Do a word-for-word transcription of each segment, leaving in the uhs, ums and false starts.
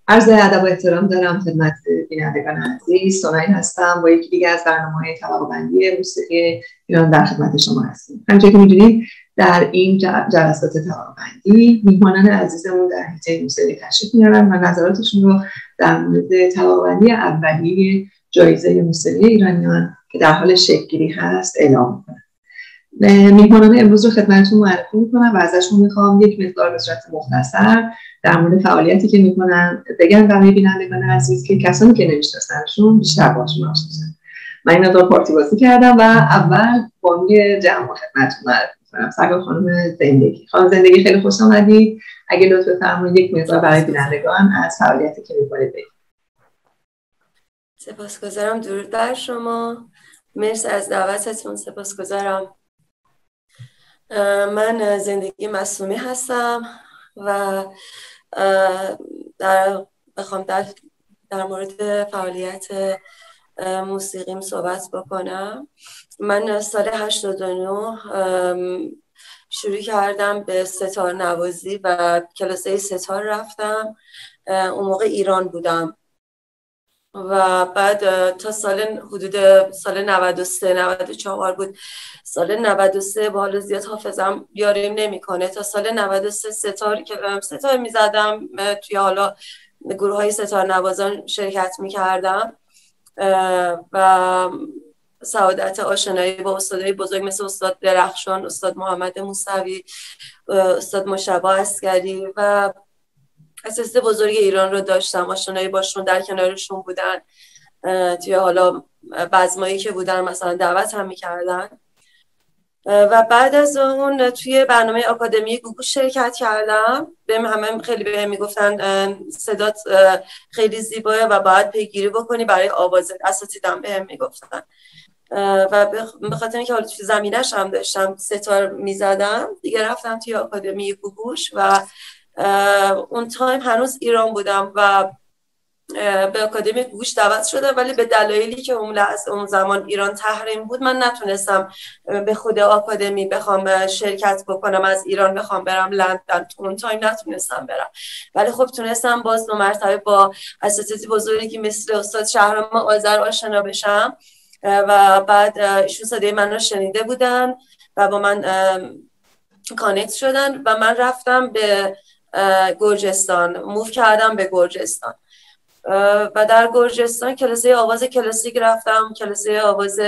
عرض ادب و احترام دارم خدمت بینندگان عزیز. سنایی هستم با یکی دیگه از برنامه‌های طبقه‌بندی موسیقی ایران در خدمت شما هستیم. همونطور که می‌دونید در این جلسات طبقه‌بندی میهمانان عزیزمون در حیطه موسیقی تشریف میارن و نظراتشون رو در مورد طبقه‌بندی اولیه جایزه موسیقی ایرانیان که در حال شکل‌گیری هست اعلام می‌کنن. میهمانان امروز رو خدمتتون معرفی می‌کنم و ازشون می‌خوام یک مقدار به صورت مختصر در مورد فعالیتی که میکنن بگن برای بینندگان عزیز که کسانی که نمیشناسنشون بیشتر باشون آشنا شن. من این مقدار پارتی بازی کردم و اول بانوی جمع خدمتتون معرفی می‌کنم. سرکار خانم زندگی. خانم زندگی خیلی خوش آمدید. اگه لطف بفرمایید یک مقدار برای بینندگان از فعالیتی که میکنید بگید. سپاسگزارم. درود بر شما. مرسی از دعوتتون. سپاسگزارم. من زندگی معصومی هستم و در بخوام در, در مورد فعالیت موسیقیم صحبت بکنم. من سال هشتاد و نه شروع کردم به ستار نوازی و کلاسه ستار رفتم. اون موقع ایران بودم و بعد تا سال حدود سال نود و سه نود و چهار بود. سال نود و سه با حال زیاد حافظم بیاریم نمیکنه. تا سال نود و سه ستار که ستار میزدم توی حالا گروه های ستار نوازان شرکت میکردم و سعادت آشنایی با استادای بزرگ مثل استاد درخشان، استاد محمد موسوی، استاد مشابه عسکری و اساتید بزرگ ایران رو داشتم. آشنایی باشون در کنارشون بودن. توی حالا بزمایی که بودن مثلا دعوت هم میکردن و بعد از اون توی برنامه آکادمی گوگوش شرکت کردم. بهم همه خیلی بهم میگفتن صدات خیلی زیباه و باید پیگیری بکنی برای آواز. اساتیدم بهم میگفتن و به خاطر اینکه حالا توی زمینش هم داشتم ستار میزدم دیگه رفتم توی آکادمی گوگوش و اون تایم هنوز ایران بودم و به آکادمی گوگوش دعوت شدم، ولی به دلایلی که اون لحظه اون زمان ایران تحریم بود من نتونستم به خود آکادمی بخوام شرکت بکنم. از ایران بخوام برم لندن اون تایم نتونستم برم، ولی خب تونستم باز دو مرتبه با اساتید بزرگی مثل استاد شهرام آذر آشنا بشم و بعد ایشون صدای من رو شنیده بودن و با من کانکت شدن و من رفتم به گرجستان، موو کردم به گرجستان و در گرجستان کلاسه آواز کلاسیک رفتم. کلاسه آواز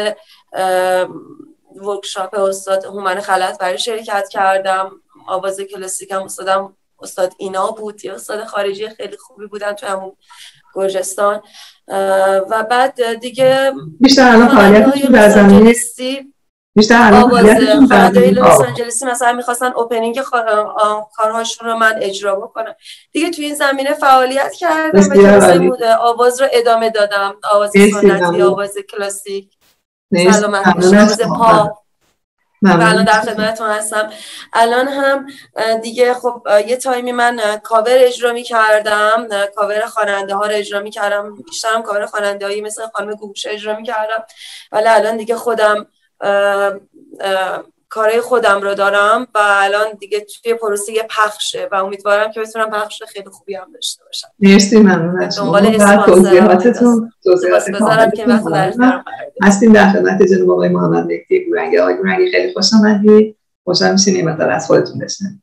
ورکشاپ استاد هومن خلعت برای شرکت کردم. آواز کلاسیک هم استادم استاد اینا بود، یه استاد خارجی خیلی خوبی بودن تو همون گرجستان و بعد دیگه بیشتر الان فعالیتتون در زمینه بیشتر آواز خواننده‌های لس آنجلسی مثلا می‌خواستن اوپنینگ کارهاشون رو من اجرا بکنم. دیگه توی این زمینه فعالیت کردم و کلاس آواز رو ادامه دادم. آواز سنتی، آواز کلاسیک، سلامت آواز پاپ. و الان در خدمتتون هستم. الان هم دیگه خب یه تایمی من کاور اجرا می‌کردم، کاور خواننده‌ها رو اجرا می‌کردم. بیشترم کاور خواننده‌ای مثل خانم گوگوش اجرا می‌کردم، ولی الان دیگه خودم اه اه کارهای خودم رو دارم و الان دیگه توی پروسه پخشه و امیدوارم که بتونم پخش خیلی خوبی هم داشته باشم. مرسی، ممنون از شما و توضیحاتتون. توضیحات کاملتون که وقت در اختیارم هستیم. در خدمت جناب آقای محمد مهدی گورنگی. آقای گورنگی خیلی خوش آمدید. خوشحال میشیم این مقدار از خودتون بشنویم.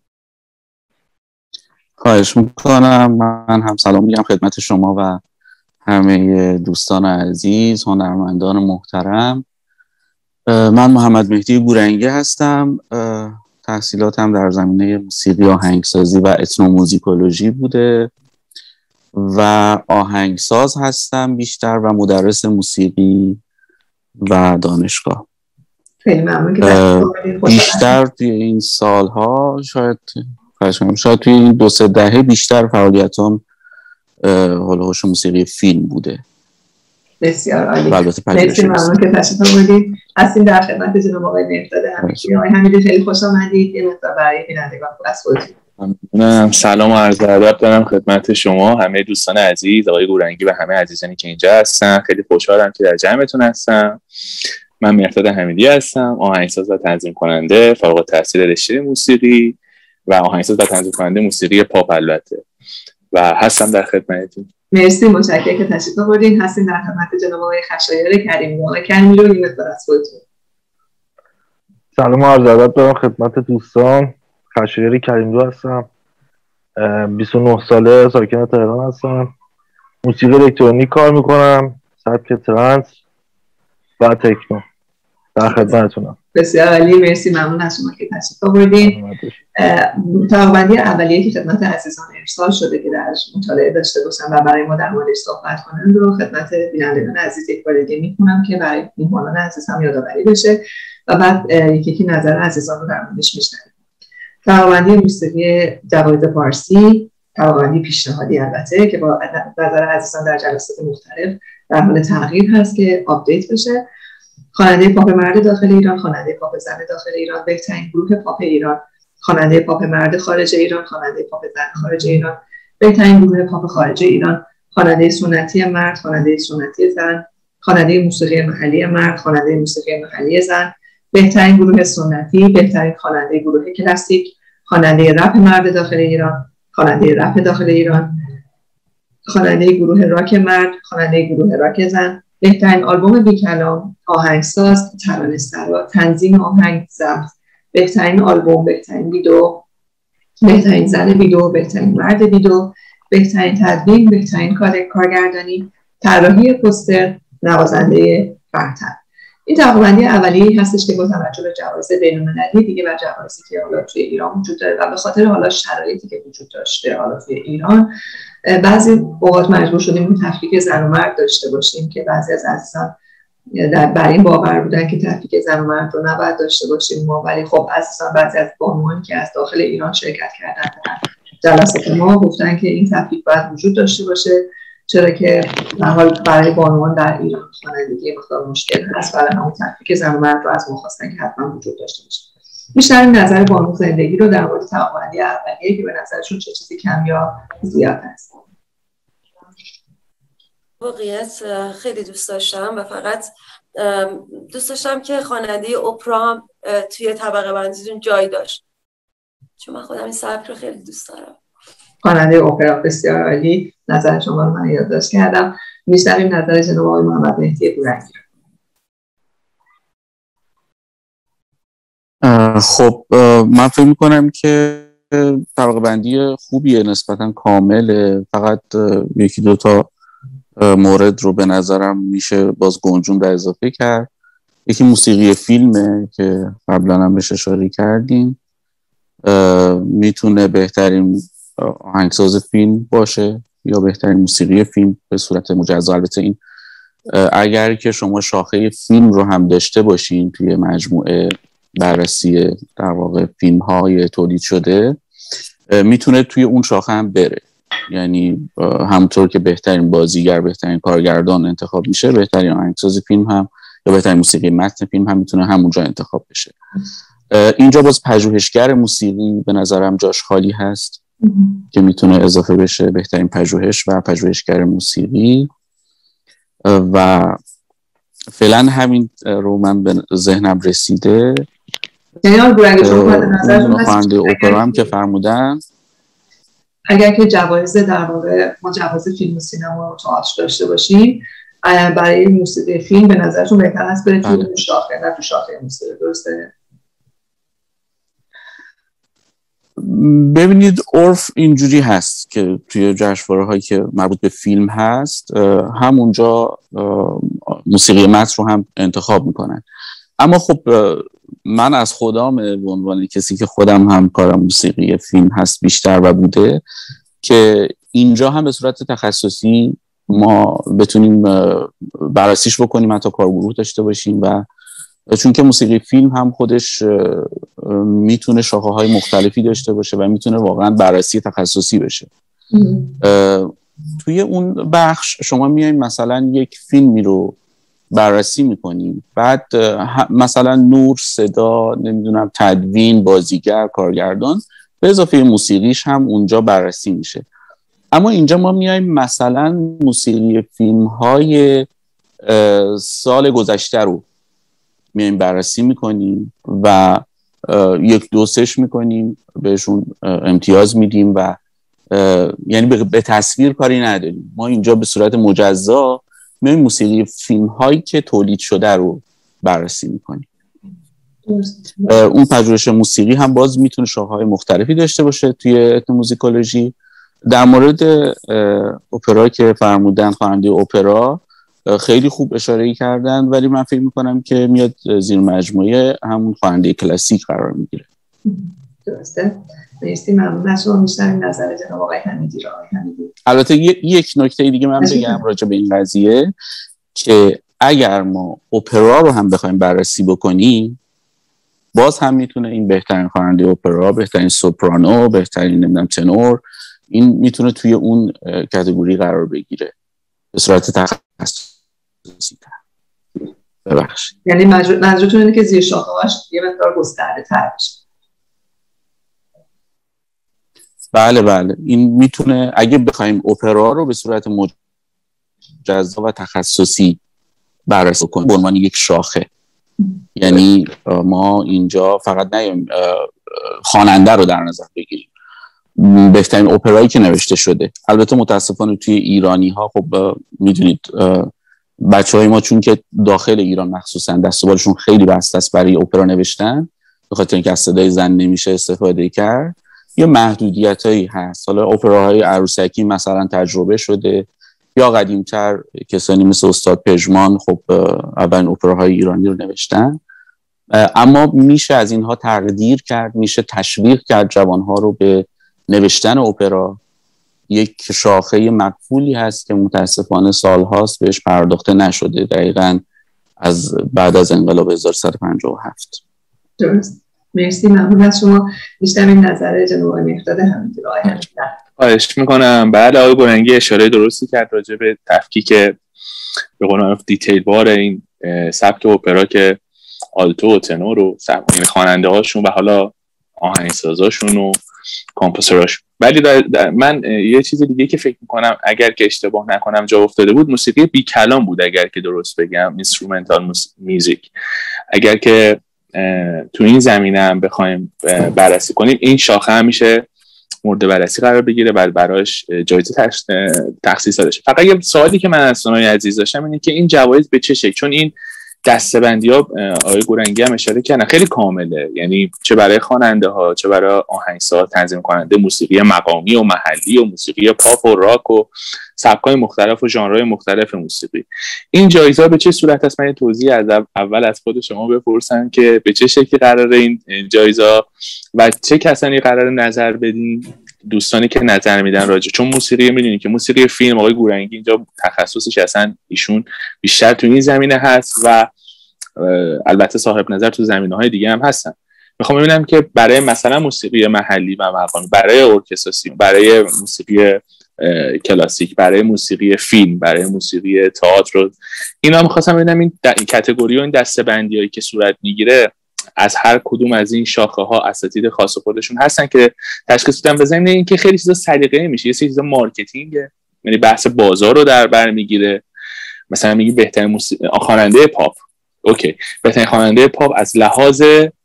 خواهش میکنم. من هم سلام میگم خدمت شما و همه دوستان عزیز، هنرمندان محترم. من محمد مهدی گورنگی هستم. تحصیلاتم در زمینه موسیقی آهنگسازی و اتنوموزیکولوژی بوده و آهنگساز هستم بیشتر و مدرس موسیقی و دانشگاه. خیلی ممنون که بیشتر توی این سالها شاید شاید توی این دو سه دهه بیشتر فعالیتم هولوش موسیقی فیلم بوده. بسیار عالی. مرسی، ممنون که تشریف آوردید. هستیم در خدمت جناب آقای مهرداد حمیدی. آقای حمیدی خیلی خوش آمدید. یه مقدار برای بینندگان از خودتون. ممنونم. سلام و عرض ادب دارم خدمت شما همه دوستان عزیز، آقای گورنگی و همه عزیزانی که اینجا هستن. خیلی خوشحالم که در جمعتون هستم. من مهرداد حمیدی هستم، آهنگساز و تنظیم کننده، فارغ التحصیل رشته موسیقی و آهنگساز و تنظیم کننده موسیقی پاپ. البته و هستم در خدمتتون. مرسی، متشکرم که تشریف آوردین. هستیم در خدمت جناب آقای خشایار کریمی. آقای کریمی رو یه مقدار از خودتون. سلام و عرض ادب دارم خدمت دوستان. خشایار کریمی هستم، بیست و نه ساله، ساکن تهران هستم. موسیقی الکترونیک کار میکنم، سبک ترنس و تکنو. در خدمتتونم. بسیار عالی، مرسی، ممنون از شما که تشریف آوردین. طبقه‌بندی اولیه که خدمت عزیزان ارسال شده که درش مطالعه داشته باشن و برای ما در موردش صحبت کنند رو خدمت بینندگان عزیز یک بار دیگه میخونم که برای میهمانان عزیز هم یادآوری بشه و بعد یکی یکی نظر عزیزان رو در موردش میشنویم. طبقه‌بندی موسیقی جواید فارسی، طبقه‌بندی پیشنهادی البته که با نظر عزیزان در جلسات مختلف در حال تغییر هست که آپدیت بشه. خواننده پاپ مرد داخل ایران، خواننده پاپ زن داخل ایران، بهترین گروه پاپ ایران، خواننده پاپ مرد خارج ایران، خواننده پاپ زن خارج ایران، بهترین گروه پاپ خارج ایران، خواننده سنتی مرد، خواننده سنتی زن، خواننده موسیقی محلی مرد، خواننده موسیقی محلی زن، بهترین گروه سنتی، بهترین خواننده گروه کلاسیک، خواننده رپ مرد داخل ایران، خواننده رپ داخل ایران، خواننده گروه راک مرد، خواننده گروه راک زن، بهترین آلبوم بی کلام، آهنگساز، ترانه‌سرا، تنظیم آهنگ، ضبط، بهترین آلبوم، بهترین ویدیو، بهترین زن ویدیو، بهترین مرد ویدیو، بهترین تدوین، بهترین کارگردانی، طراحی پوستر، نوازنده برتر. این طبقه‌بندی اولیه‌ای هستش که با توجه به جوایز بین‌المللی دیگه و جوایزی که حالا توی ایران وجود داره و به خاطر حالا شرایطی که وجود داشته حالا توی ایران بعضی اوقات مجبور شدیم تفکیک زن و مرد داشته باشیم که بعضی از عزیزان در بر این باور بودن که تفکیک زن و مرد رو نباید داشته باشیم ما، ولی خب عزیزان بعضی از بانوانی که از داخل ایران شرکت کردن در جلسات ما گفتن که این تفکیک باید وجود داشته باشه، چرا که در حال برای بانوان در ایران خوانندگی مقدار مشکل هست، برای همون تفکیک زن و مرد رو از ما خواستن که حتما وجود داشته باشه. بیشتر نظر بانو زندگی رو در مورد طبقه‌بندی اولیه که به نظرشون چه چیزی کم یا زیاد هست. واقعیت خیلی دوست داشتم و فقط دوست داشتم که خواننده اپرا هم توی طبقه بندیتون جای داشت، چون من خودم این سبک رو خیلی دوست دارم. خواننده اپرا، بسیار عالی، نظر شما رو من یادداشت کردم. می‌شنویم نظر جناب آقای محمد مهدی گورنگی. خب من فکر می‌کنم که طبقه بندی خوبیه، نسبتاً کامله، فقط یکی دو تا مورد رو به نظرم میشه باز گنجون به اضافه کرد. یکی موسیقی فیلمه که قبلا هم بهش اشاره کردیم، میتونه بهترین آهنگساز فیلم باشه یا بهترین موسیقی فیلم به صورت مجزا. البته این اگر که شما شاخه فیلم رو هم داشته باشین توی مجموعه بررسی در واقع فیلم های تولید شده، میتونه توی اون شاخه هم بره. یعنی همونطور که بهترین بازیگر، بهترین کارگردان انتخاب میشه، بهترین آهنگساز فیلم هم یا بهترین موسیقی متن فیلم هم میتونه همونجا انتخاب بشه. اینجا باز پژوهشگر موسیقی به نظرم جاش خالی هست که میتونه اضافه بشه، بهترین پژوهش و پژوهشگر موسیقی. و فعلا همین رو من به ذهنم رسیده. یعنی گورنگی شما به نظرتون خواننده اپرا هم که فرمودن اگر که جوایز در واقع ما جوایز فیلم و سینما و تئاتر داشته باشیم، برای موسیقی فیلم به نظرتون بهتر است بره توی اون شاخه نه تو شاخه موسیقی، درسته؟ ببینید عرف اینجوری هست که توی جشنواره‌هایی که مربوط به فیلم هست همونجا موسیقی متن رو هم انتخاب میکنن. اما خب من از خودم به عنوان کسی که خودم هم کارم موسیقی فیلم هست بیشتر و بوده که اینجا هم به صورت تخصصی ما بتونیم بررسیش بکنیم، حتی کارگروه داشته باشیم، و چون که موسیقی فیلم هم خودش میتونه شاخه های مختلفی داشته باشه و میتونه واقعا بررسی تخصصی بشه. توی اون بخش شما میایین مثلا یک فیلمی رو بررسی میکنیم، بعد مثلا نور، صدا، نمیدونم تدوین، بازیگر، کارگردان به اضافه موسیقیش هم اونجا بررسی میشه. اما اینجا ما میایم مثلا موسیقی فیلم های سال گذشته رو میایم بررسی میکنیم و یک دوستش میکنیم، بهشون امتیاز میدیم و یعنی به تصویر کاری نداریم. ما اینجا به صورت مجزا میایم موسیقی فیلم هایی که تولید شده رو بررسی میکنیم. اون پژوهش موسیقی هم باز میتونه شاخه‌های مختلفی داشته باشه توی اتنوموزیکولوژی. در مورد اپرا که فرمودن، خواننده اپرا خیلی خوب اشاره کردن، ولی من فکر میکنم که میاد زیر مجموعه همون خواننده کلاسیک قرار میگیره. درسته. مرسی، ممنون از شما. میشنویم نظر جناب آقای حمیدی را. آقای حمیدی. البته یک نکته دیگه من بگم راجع به این قضیه که اگر ما اپرا رو هم بخوایم بررسی بکنیم، باز هم میتونه این بهترین خواننده اپرا، بهترین سوپرانو، بهترین نمیدونم تنور، این میتونه توی اون کاتگوری قرار بگیره به صورت تخصصی. ببخشید. یعنی منظورتون اینه که زیر شاخه‌هاش یه مقدار گسترده‌تر بشه؟ بله بله، این میتونه اگه بخوایم اپرا رو به صورت مجزا و تخصصی بررسی کنیم به عنوان یک شاخه، یعنی ما اینجا فقط نیم خواننده رو در نظر بگیریم، بهترین اپرایی که نوشته شده. البته متاسفانه توی ایرانی ها خب میدونید بچه های ما چون که داخل ایران مخصوصا دست و بالشون خیلی بسته است برای اپرا نوشتن، به خاطر اینکه از صدای زن نمیشه استفاده کرد، یه محدودیتایی هست. حالا اپراهای عروسکی مثلا تجربه شده، یا قدیمتر کسانی مثل استاد پژمان خب اولین اپراهای ایرانی رو نوشتن، اما میشه از اینها تقدیر کرد، میشه تشویق کرد جوانها رو به نوشتن اپرا. یک شاخه مقفولی هست که متاسفانه سالهاست بهش پرداخته نشده، دقیقاً از بعد از انقلاب هزار و سیصد و پنجاه و هفت. درست. مرسی، ممنون از شما. میشنویم نظر جناب آقای مهرداد حمیدی رو. آقای حمیدی. خواهش میکنم. بله، آقای گرنگی اشاره درستی کرد راجع به تفکیک به قول معروف دیتیل بار این سبک اپرا که آلتو و تنور و سبک خواننده هاشون و حالا آهنگسازاشون و کامپوزراش. ولی در در من یه چیز دیگه که فکر میکنم اگر که اشتباه نکنم جا افتاده بود، موسیقی بی کلام بود اگر که درست بگم، اینسترومنتال میوزیک. اگر که تو این زمینه هم بخوایم بررسی کنیم، این شاخه همیشه مورد بررسی قرار بگیره و براش جایزه تخصیص داده شه. فقط یه سوالی که من از دوستان عزیز داشتم اینه که این جوایز به چه شکل، چون این دسته‌بندی‌ها آقای گرنگی هم اشاره کردن خیلی کامله، یعنی چه برای خواننده ها، چه برای آهنگساز، تنظیم کننده موسیقی مقامی و محلی و موسیقی پاپ و راک و سبک‌های مختلف و ژانرهای مختلف موسیقی. این جایزه به چه صورت است؟ من توضیح از اول از خود شما بپرسم که به چه شکلی قراره این جایزه و چه کسانی قراره نظر بدین، دوستانی که نظر میدن راجع، چون موسیقی میدونید که موسیقی فیلم آقای گرنگی اینجا تخصصش اصلا ایشون بیشتر تو این زمینه هست و البته صاحب نظر تو زمینه‌های دیگه هم هستن. میخوام ببینم که برای مثلا موسیقی محلی و مقامی، برای ارکستراسیون، برای موسیقی کلاسیک، برای موسیقی فیلم، برای موسیقی تئاتر، اینا میخواستم ببینم این کاتگوری و این دسته‌بندیایی که صورت میگیره از هر کدوم از این شاخه ها اساتید خاص خودشون هستن که تشخیص بدن. بزنین این که خیلی چیزا سلیقه‌ای میشه، یه سری چیزا مارکتینگه، یعنی بحث بازار رو در بر میگیره. مثلا میگی بهترین موسیقی خواننده پاپ، اوکی، بهترین خواننده پاپ از لحاظ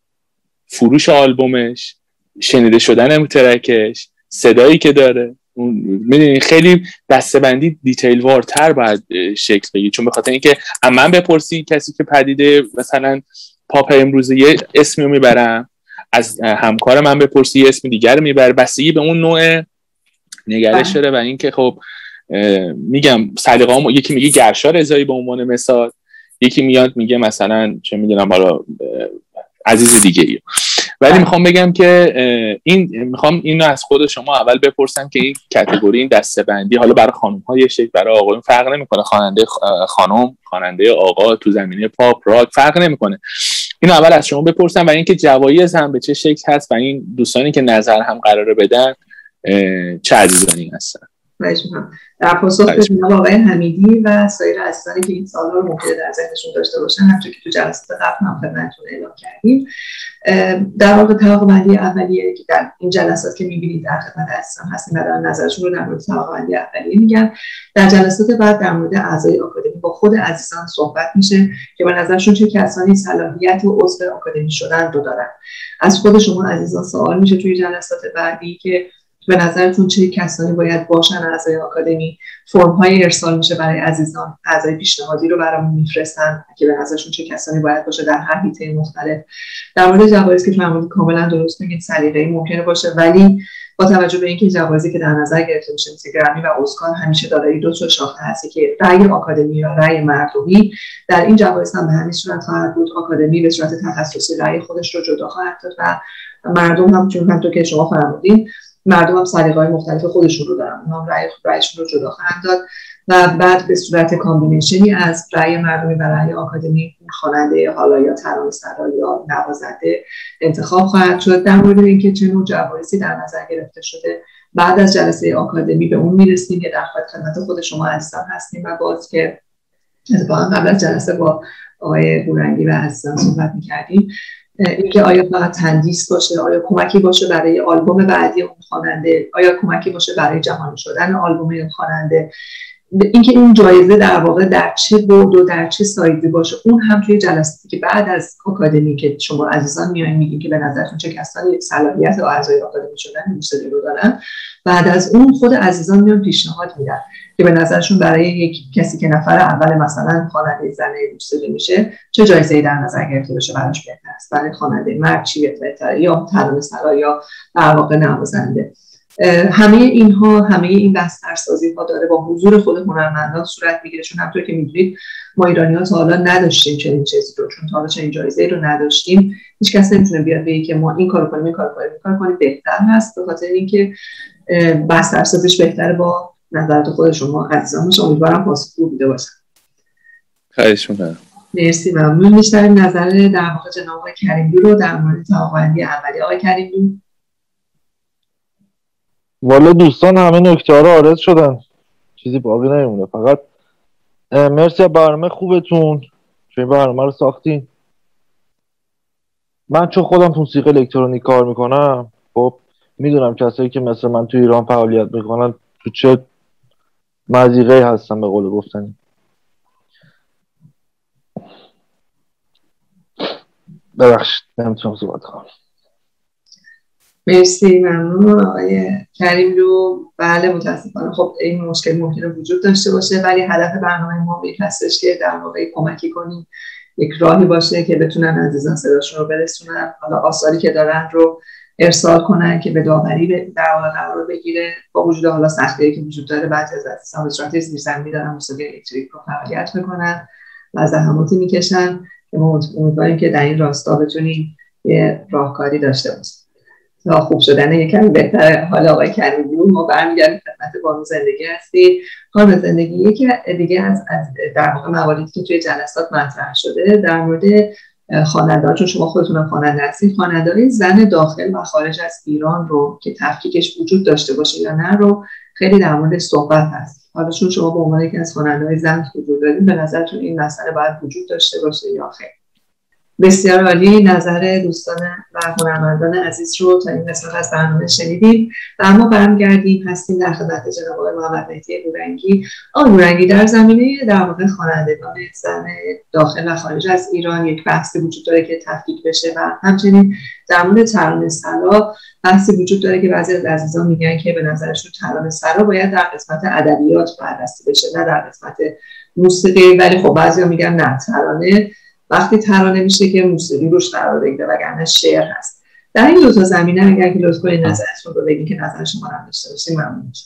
فروش آلبومش، شنیده شدن ترکش، صدایی که داره، میدونی خیلی دسته‌بندی دیتیل وارتر باید شکل بگیره. چون به خاطر اینکه من بپرسی کسی که پدیده مثلا پاپ امروزه یه اسمی رو میبرم، از همکار من بپرسی یه اسم دیگر رو میبره، بستگی به اون نوع نگرش داره. و اینکه خب میگم سلیقه‌ام، یکی میگه گرشا رضایی به عنوان مثال، یکی میاد میگه مثلا چه میدونم حالا عزیز دیگه ای. ولی میخوام بگم که این میخوام اینو از خود شما اول بپرسم که این کاتگوری، این دسته‌بندی حالا برای خانم‌ها یه شکل، برای آقایون فرق نمیکنه، خواننده خانم، خواننده آقا تو زمینه پاپ راک فرق نمیکنه. اینو اول از شما بپرسم و اینکه جوایز هم به چه شکل هست و این دوستانی که نظر هم قراره بدن چه عزیزانی هستن. ممنونم. در پاسخ به جناب آقای حمیدی و سایر عزیزانی که این سوال رو ممکنه در ذهنشون داشته باشن، همونطور که تو جلسات قبل هم خدمتتون اعلام کردیم، در واقع طبقه‌بندی اولیه که در این جلسات که می‌بینید در خدمت عزیزان هستیم و در نظرشون رو در مورد طبقه‌بندی اولیه میگن، در جلسات بعد در مورد اعضای آکادمی با خود عزیزان صحبت میشه که به نظرشون چه کسانی صلاحیت و عضو آکادمی شدن رو دارن. از خود شما عزیزان سوال میشه توی جلسات بعدی که به نظرتون چه کسانی باید باشن اعضای آکادمی؟ فرم های ارسال میشه برای عزیزان، اعضای پیشنهادی رو برامون میفرستن که به نظرشون چه کسانی باید باشه در هر حیطه مختلف. در مورد جوایزی که فرمودید کاملا درست میگید، سلیقه‌ای ممکنه باشه، ولی با توجه به اینکه جوایزی که در نظر گرفته میشه مثل گرمی و اسکار همیشه دارای دو تا شاخه هست که رأی آکادمی و رأی مردمی، در این جوایز هم به همین صورت خواهد بود. آکادمی به صورت تخصصی رأی خودش رو جدا خواهد داد و مردم هم چون همونطور که شما فرمودین مردم هم سلیقه‌های مختلف خودشون رو دارن، اونها هم رأی رأیشون رو جدا خواهند داد و بعد به صورت کامبینیشنی از رأی مردمی و رأی آکادمی خواننده حالا یا ترانه‌سرا یا نوازنده انتخاب خواهد شد. در مورد اینکه چه نوع جوایزی در نظر گرفته شده بعد از جلسه آکادمی به اون میرسیم. یه در خدمت خود شما عزیزان هستیم و باز که اتفاقا قبل از جلسه با آقای بورنگی و عزیزان صحبت می‌کردیم اینکه آیا فقط تندیس باشه، آیا کمکی باشه برای آلبوم بعدی اون خواننده، آیا کمکی باشه برای جهانی شدن آلبوم اون خواننده، اینکه این جایزه در واقع در چه بعد و در چه سایزی باشه، اون هم توی جلساتی که بعد از آکادمی که شما عزیزان میایین میگین که به نظرتون چه کسانی صلاحیت و اعضای آکادمی شدن موسیقی رو دارن، بعد از اون خود عزیزان میان پیشنهاد میدن که به نظرشون برای یک کسی که نفر اول مثلا خواننده زن موسیقی میشه چه جایزه‌ای در نظر گرفته بشه براش بهتر است، برای خواننده مرد چی بهتره، یا ترانه‌سرا یا در واقع نوازنده. همه اینها همه این بسترسازی ها داره با حضور خود هنرمندان صورت میگیره، چون همونطور که میدونید ما ایرانی‌ها تا حالا نداشتیم چنین چیزی رو، چون تا حالا چنین جایزه‌ای رو نداشتیم. هیچ کس نمیتونه بیاد بگه که ما این کارو کنیم این کارو کنیم این کارو کنیم بهتر هست، به خاطر اینکه بسترسازیش بهتره با نظرات خود شما عزیزان باشه. امیدوارم پاسخگو بوده باشه. خواهش می‌کنم. مرسی. ممنون. می‌شنویم نظر در واقع جناب آقای کریمی رو در مورد توانمندی عملی. آقای کریمی. والا دوستان همه نکته ها رو عارض شدن، چیزی باقی نمیمونه. فقط مرسی از برنامه خوبتون که این برنامه رو ساختین. من چون خودم تو موسیقی الکترونیک کار میکنم، خب میدونم کسایی که مثل من تو ایران فعالیت میکنن تو چه مضیقه‌ای هستن به قول گفتنی. ببخشید نمیتونم صحبت کنم. مرسی. ممنون آقای کریم رو. بله متاسفانه خب این مشکل ممکنه وجود داشته باشه، ولی هدف برنامه ما این هستش که در واقع کمکی کنیم، یک راهی باشه که بتونن عزیزان صداشون رو برسونن، حالا آثاری که دارن رو ارسال کنن که به داوری در واقع قرار بگیره. با وجود حالا سختی‌ای که وجود داره بعضی از عزیزان به صورت زیرزمینی دارن موسیقی الکتریک رو فعالیت میکنن و زحماتی میکشن که ما امیدواریم که در این راستا بتونیم یه راهکاری داشته باشیم تا خوب شدن یکم بهتر حال آقای کریمی. ما برمیگردیم خدمت بانو زندگی هستی. خانم زندگی یکی دیگه از در واقع مواردی که توی جلسات مطرح شده در مورد خواننده‌ها، چون شما خودتونم خواننده هستید، خواننده‌های زن داخل و خارج از ایران رو که تفکیکش وجود داشته باشه یا نه رو خیلی در مورد صحبت هست. حالا چون شما به عنوان یکی از خواننده‌های زن حضور دارید، به نظرتون این مسئله باید وجود داشته باشه یا خیر؟ بسیار عالی. نظر دوستان و هنرمندان عزیز رو تا این قسمت از برنامه شنیدیم و اما برمیگردیم هستیم در خدمت جناب آقای محمد مهدی بورنگی. آقای بورنگی، در زمینه در واقع خوانندگان زن داخل و خارج از ایران یک بحثی وجود داره که تفکیک بشه و همچنین در مورد ترانه‌سرا بحثی وجود داره که بعضی از عزیزان میگن که به نظرشون ترانه‌سرا باید در قسمت ادبیات بررسی بشه نه در قسمت موسیقی، ولی خب بعضیا میگن نه، ترانه وقتی ترانه میشه که موسیقی روش قرار بگیره وگرنه شعر هست. در این دو تا زمینه اگر که لطف کنید نظرتون رو بگین که نظر شما رو داشته باشیم ممنون میشم.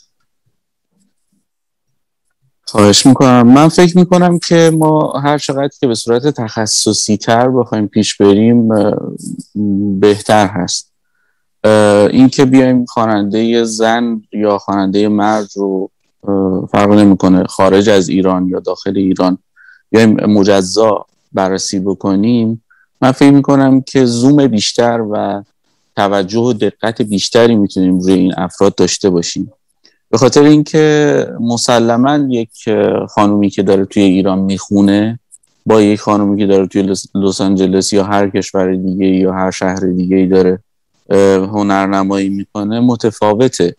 خواهش میکنم. من فکر میکنم که ما هر چقدر که به صورت تخصصی تر بخوایم پیش بریم بهتر هست. این که بیایم خواننده زن یا خواننده مرد رو فرق نمیکنه خارج از ایران یا داخل ایران بیایم مجزا بررسی بکنیم، من فکر میکنم که زوم بیشتر و توجه و دقت بیشتری میتونیم روی این افراد داشته باشیم، به خاطر اینکه مسلماً یک خانومی که داره توی ایران میخونه با یک خانومی که داره توی لس آنجلس یا هر کشور دیگه یا هر شهر دیگه داره هنرنمایی میکنه متفاوته.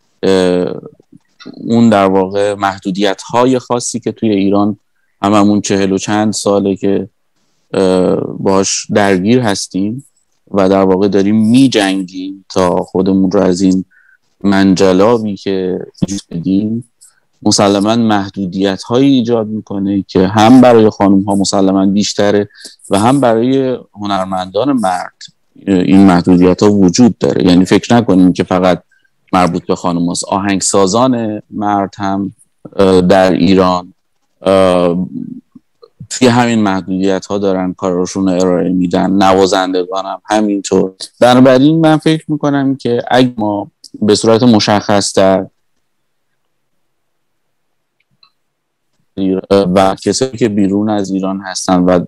اون در واقع محدودیت های خاصی که توی ایران هممون چهل و چند ساله که باش درگیر هستیم و در واقع داریم می جنگیم تا خودمون رو از این منجلابی که وجود بدیم مسلماً محدودیت هایی ایجاد میکنه که هم برای خانم ها مسلماً بیشتره و هم برای هنرمندان مرد این محدودیت ها وجود داره. یعنی فکر نکنیم که فقط مربوط به خانم هاست. آهنگسازان مرد هم در ایران توی همین محدودیت ها دارن کاراشون رو ارائه میدن، نوازندگان هم همینطور. بنابراین من فکر میکنم که اگه ما به صورت مشخص در و کسایی که بیرون از ایران هستن و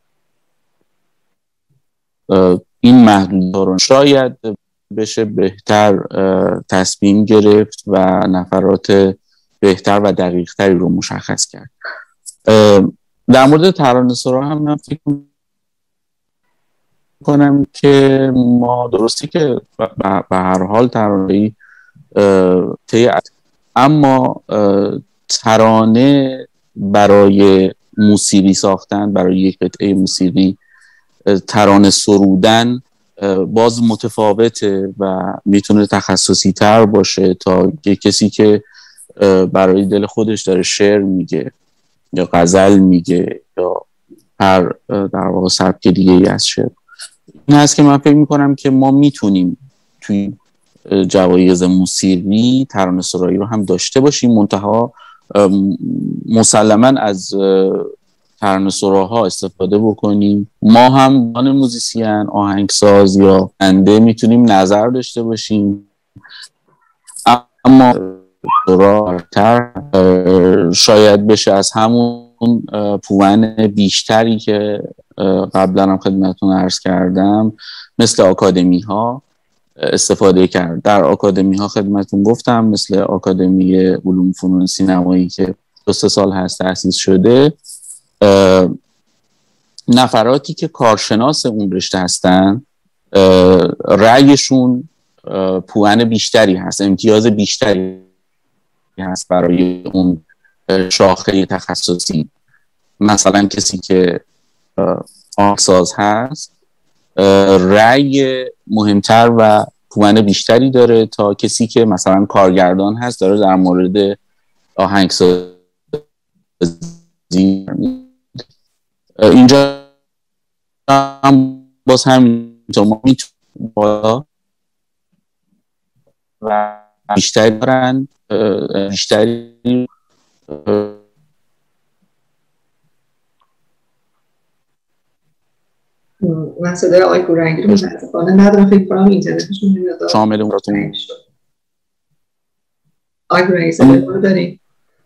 این محدودیت‌ها رو شاید بشه بهتر تصمیم گرفت و نفرات بهتر و دقیق‌تری رو مشخص کرد. در مورد ترانه‌سرا هم من فکر کنم که ما درستی که به هر حال ترانه‌ای طی، اما ترانه برای موسیقی ساختن، برای یک قطعه موسیقی ترانه سرودن باز متفاوته و میتونه تخصصی تر باشه تا کسی که برای دل خودش داره شعر میگه یا غزل میگه یا هر در واقع سبک دیگه ای از شعر. این هست که من فکر میکنم که ما میتونیم توی جوایز موسیقی ترانه سرایی رو هم داشته باشیم، منتها مسلماً از ترانه سراها استفاده بکنیم. ما هم دان موزیسین، آهنگساز یا بنده میتونیم نظر داشته باشیم، اما سراتر شاید بشه از همون پوان بیشتری که قبلا هم خدمتتون عرض کردم مثل آکادمی ها استفاده کرد. در آکادمی ها خدمتتون گفتم مثل آکادمی علوم فنون سینمایی که دو سه سال هست تأسیس شده، نفراتی که کارشناس اون رشته هستن رأیشون پوان بیشتری هست، امتیاز بیشتری هست برای اون شاخه تخصصی. مثلا کسی که آهنگساز هست رأی مهمتر و پوان بیشتری داره تا کسی که مثلا کارگردان هست داره در مورد آهنگسازی. اینجا هم باز همینطور ما میتونیم بالا و بیشتری دارن بیشتری من صدای آقای گورنگی رو متاسفانه ندارم، فکر کنم اینترنتشون نمیاد شامل اون راتون. آقای گورنگی صدای رو داریم؟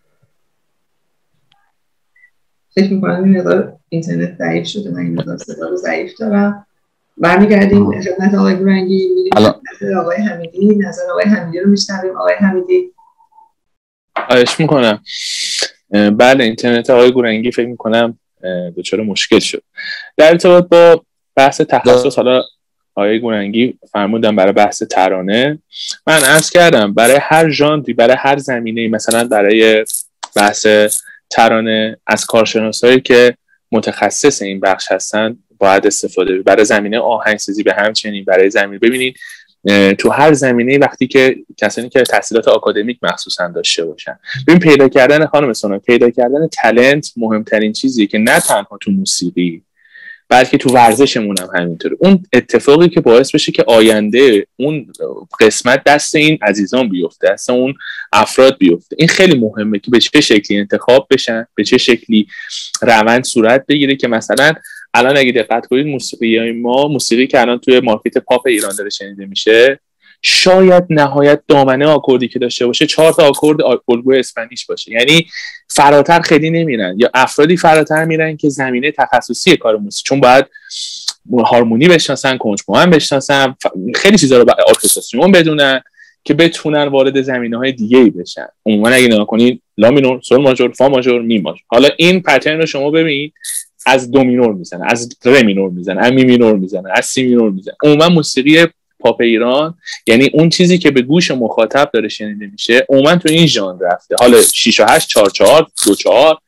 فکر میکنم این مقدار اینترنت ضعیف شده، من این مقدار صدا رو ضعیف دارم. برمیگردیم خدمت آقای گورنگی، میریم نظر آقای حمیدی. نظر آقای حمیدی رو میشنویم. آقای حمیدی. خواهش میکنم. بله اینترنت آقای گورنگی فکر میکنم دچار مشکل شد. در ارتباط با بحث تخصص، حالا آقای گورنگی فرمودن برای بحث ترانه، من عرض کردم برای هر ژانری، برای هر زمینه‌ای، مثلا برای بحث ترانه از کارشناسایی که متخصص این بخش هستن باید استفاده. برای زمینه آهنگسازی به همچنین، برای زمینه ببینید تو هر زمینه وقتی که کسانی که تحصیلات آکادمیک مخصوصا داشته باشن، ببین پیدا کردن خانم سونا، پیدا کردن تالنت مهمترین چیزیه که نه تنها تو موسیقی بلکه تو ورزشمون هم همینطوره. اون اتفاقی که باعث بشه که آینده اون قسمت دست این عزیزان بیفته، دست اون افراد بیفته، این خیلی مهمه که به چه شکلی انتخاب بشن، به چه شکلی روند صورت بگیره. که مثلا الان اگه دقت کنید موسیقی ما، موسیقی که الان توی مارکت پاپ ایران داره شنیده میشه، شاید نهایت دامنه آکوردی که داشته باشه چهار تا آکورد الگوی اسپانیش باشه، یعنی فراتر خیلی نمیرن، یا افرادی فراتر میرن که زمینه تخصصی کار موسیقی، چون باید هارمونی بشناسن، کنجموان بشناسن، خیلی چیزا رو ارکستراسیون بدونن که بتونن وارد زمینه‌های دیگه‌ای بشن. عموما اگه نگاه کنید لا مینور، سول ماژور، فا ماژور، می ماژور، حالا این پترن رو شما ببین، از دو مینور میزنه، از ره مینور میزنه، از می مینور میزنه، از سی مینور میزنه. عموما موسیقی پاپ ایران، یعنی اون چیزی که به گوش مخاطب داره شنیده میشه، عموما تو این ژانر رفته. حالا شش و هشت، چهار چهار، دو چهار،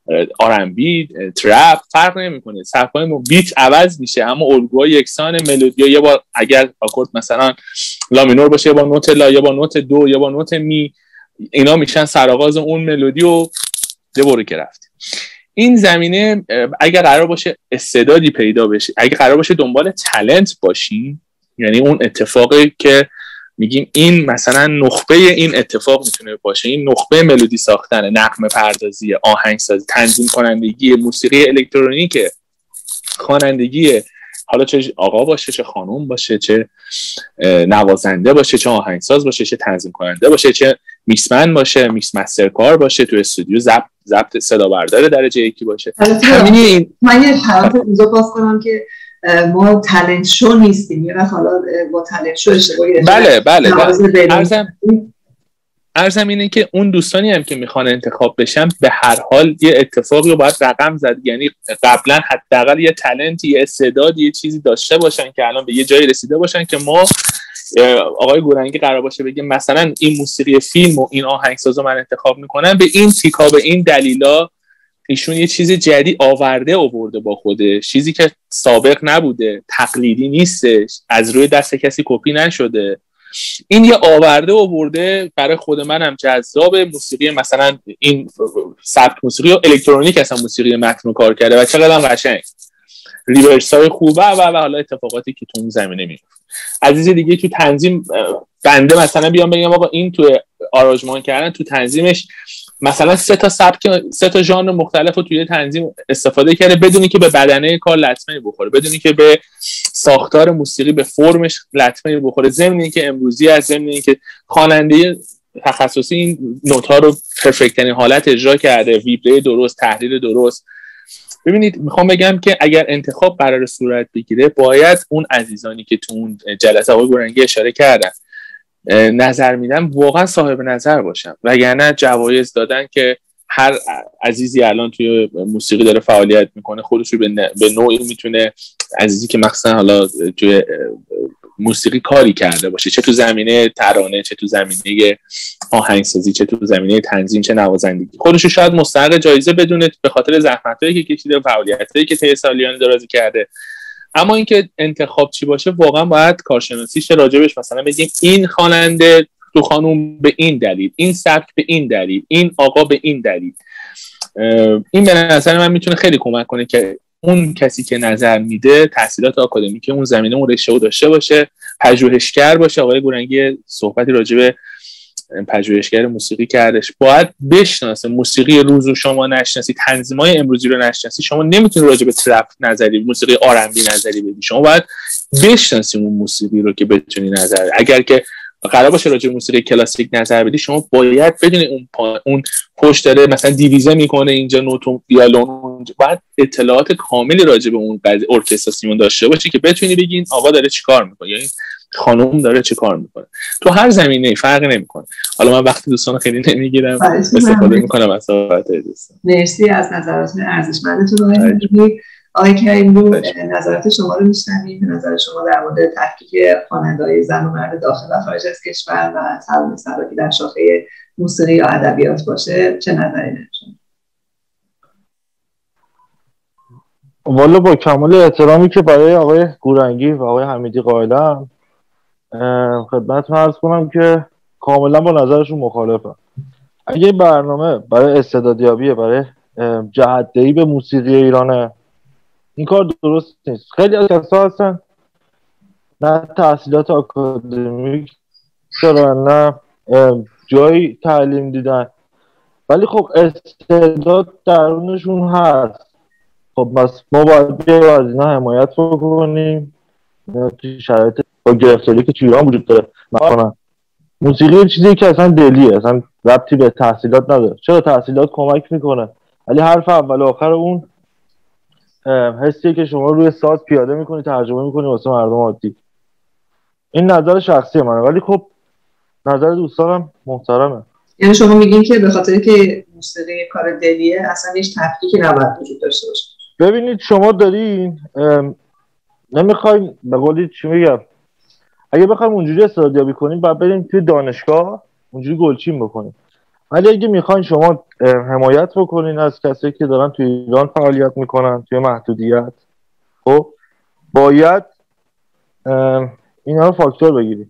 آر ام بی، ترپ، فرق نمیکنه. سبک‌های بیت عوض میشه اما الگوها یکسان، ملودی یه بار اگر آکورد مثلا لا مینور باشه یه بار نوت لا، یه بار نوت دو، یه بار نوت می، اینا میشن سرآغاز اون ملودی و ده برو که رفت. این زمینه اگر قرار باشه استعدادی پیدا بشه، اگر قرار باشه دنبال تالنت باشی، یعنی اون اتفاقی که میگیم این مثلا نخبه این اتفاق میتونه باشه، این نخبه ملودی ساختن، نغمه پردازی، آهنگسازی، تنظیم کنندگی، موسیقی الکترونیک، خوانندگی، حالا چه آقا باشه چه خانوم باشه، چه نوازنده باشه چه آهنگساز باشه، چه تنظیم کننده باشه، چه میکسمن باشه، میکس مستر کار باشه، تو استودیو ضبط ضبط صدا بردار درجه یکی باشه. همین من یه پرانتز اینجا باز کنم که ما تالنت شو نیستیم، یا حالا با تالنت شو اشتباهی. بله بله, بله. ارزم ارزم اینه که اون دوستانی هم که میخوان انتخاب بشن به هر حال یه اتفاقی رو باید رقم زد، یعنی قبلا حداقل یه تالنت، یه استعداد، یه چیزی داشته باشن که الان به یه جایی رسیده باشن که ما آقای گورنگی قرار باشه بگیم مثلا این موسیقی فیلم و این آهنگسازو من انتخاب میکنم به این تیکا، به این دلیلا، ایشون یه چیز جدید آورده آورده با خودش، چیزی که سابق نبوده، تقلیدی نیستش، از روی دست کسی کپی نشده، این یه آورده آورده. برای خود منم جذاب موسیقی مثلا این سبک موسیقی و الکترونیک اصلا موسیقی متن کار کرده و چقدر هم قشنگ ریورس های خوبه و و حالا اتفاقاتی که تو اون زمینه میفته. عزیز دیگه تو تنظیم بنده مثلا بیام بگم آقا این تو آرانژمان کردن، تو تنظیمش مثلا سه تا سبک، سه تا ژانر مختلف رو توی تنظیم استفاده کرده بدونی که به بدنه کار لطمه بخوره، بدونی که به ساختار موسیقی، به فرمش لطمه بخوره، ضمن اینکه امروزی از ضمن اینکه خواننده تخصصی این نوت‌ها رو پرفکت ترین حالت اجرا کرده، ویبره درست، تحلیل درست. ببینید میخوام بگم که اگر انتخاب قرار صورت بگیره باید اون عزیزانی که تو اون جلسه آقای گورنگی اشاره کردن نظر میدن واقعا صاحب نظر باشن، وگرنه جوایز دادن که هر عزیزی الان توی موسیقی داره فعالیت میکنه خودش رو به نوعی میتونه، عزیزی که مثلا حالا توی موسیقی کاری کرده باشه، چه تو زمینه ترانه، چه تو زمینه آهنگسازی، چه تو زمینه تنظیم، چه نوازندگی، خودش رو شاید مستحق جایزه بدونه به خاطر زحمتایی که کشیده، فعالیتایی که طی سالیان درازی کرده. اما اینکه انتخاب چی باشه واقعا باید کارشناسیش راجبش مثلا بگیم این خواننده تو خانوم به این دلیل، این سبک به این دلیل، این آقا به این دلیل. این به نظر من میتونه خیلی کمک کنه که اون کسی که نظر میده تحصیلات آکادمیک اون زمینه اون رشته داشته باشه، پژوهشگر باشه. آقای گورنگی صحبتی راجب پژوهشگر موسیقی کردش، باید بشناسه موسیقی روز رو شما نشناسی، تنظیمای امروزی رو نشناسی، شما نمیتونی راجع به ترپ نظری، موسیقی آر ام بی نظری بدی. شما باید بشناسی اون موسیقی رو که بتونی نظر، اگر که قرار باشه راجع به موسیقی کلاسیک نظر بدی شما باید بدونی اون پا... اون پشت داره مثلا دیویزه میکنه اینجا نوت و ویولون، باید اطلاعات کاملی راجع به اون قضیه ارکستراسیون داشته باشی که بتونی بگین آقا داره چیکار میکنه، یعنی خانم داره چه کار میکنه. تو هر زمینه فرقی نمیکنه. حالا من وقتی دوستان خیلی نمیگیرم استفاده میکنم از صحبت دوستان. مرسی از نظرات ارزشمندتون آقای آقای کریمی. نظرات شما رو میشنویم، نظر شما در مورد تحقیق خواننده‌های زن و مرد داخل و خارج از کشور و تعلیم سراکی در شاخه موسیقی یا ادبیات باشه چه نظری دارید؟ والا با کمال احترامی که برای آقای گورنگی و آقای حمیدی قائلم خدمتتون عرض کنم که کاملا با نظرشون مخالفم. اگه برنامه برای استعدادیابی، برای جهت‌دهی به موسیقی ایرانه، این کار درست نیست. خیلی از کسا هستن نه تحصیلات آکادمیک دارن نه جایی تعلیم دیدن، ولی خب استعداد درونشون هست. خب بس ما باید از اینا حمایت بکنیم. توی شرایط با گرفتاری که توی ایران وجود داره مثلا موسیقی چیزی که اصلا دلیه، اصلا ربطی به تحصیلات نداره. چرا تحصیلات کمک میکنه ولی حرف اول و آخر اون حسیه که شما روی ساز پیاده میکنی، ترجمه میکنی واسه مردم عادی. این نظر شخصی منه ولی خب نظر دوستانم محترمه. یعنی شما میگین که به خاطر که موسیقی کار دلیه اصلا هیچ تفکیکی نباید وجود داشته باشه؟ ببینید شما دارین نمیخواین به قولی چی میگم، اگه بخوایم اونجوری استعدادیابی کنیم باید بریم توی دانشگاه اونجوری گلچین بکنیم. ولی اگه میخواین شما حمایت بکنین از کسایی که دارن توی ایران فعالیت میکنن توی محدودیت، خب باید اینا رو فاکتور بگیرید.